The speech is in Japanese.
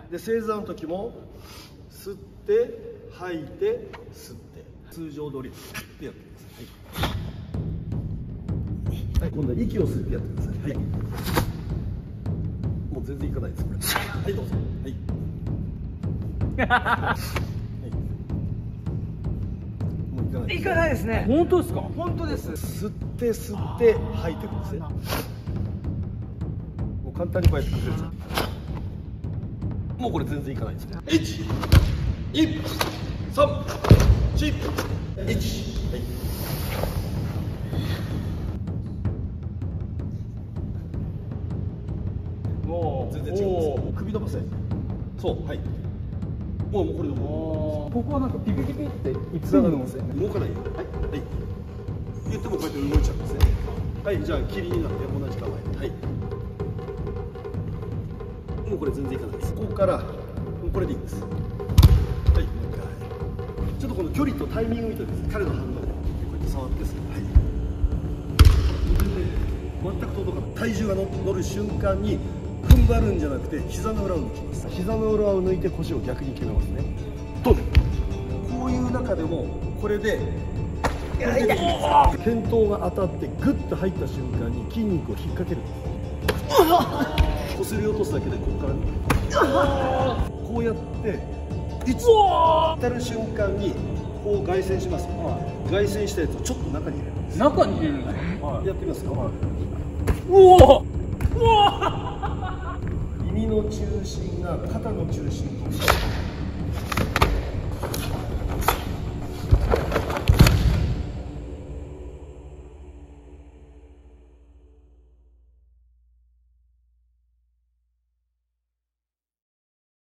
で正座の時も吸って吐いて吸って通常通りってやってください。はい、今度は息を吸ってやってください。はい、もう全然いかないですこれ。はい、どうぞ。はい、 いかないですね。 本当ですか？ 本当です。 吸って吸って吐いてください。もう簡単にこうやって崩れちゃう。もうこれ全然いかないですね。1、2、3、4、1、はい。もう全然違うんですよ。首伸ばせ。そう、はい。もうこれでもここはなんかピピピピっていつ動かないよ。はい。はい。言ってもこうやって動いちゃうんですね。はい、じゃあ霧になって同じ構え。はい。もうこれ全然いかないです。ここからこれでいいです。はい。ちょっとこの距離とタイミング見てです。彼の反応でこうやって触ってですね。はい。全く届かない。体重が乗る瞬間に踏ん張るんじゃなくて膝の裏を抜きます。膝の裏を抜いて腰を逆に決めますね。とこういう中でもこれで拳頭が当たってグッと入った瞬間に筋肉を引っ掛けるんです。こすり落とすだけでここからこうやって当たる瞬間にこう外旋します。外旋したやつをちょっと中に入れるんです。 中に入れるんですか？ やってみますよ。 うわ耳の中心が肩の中心と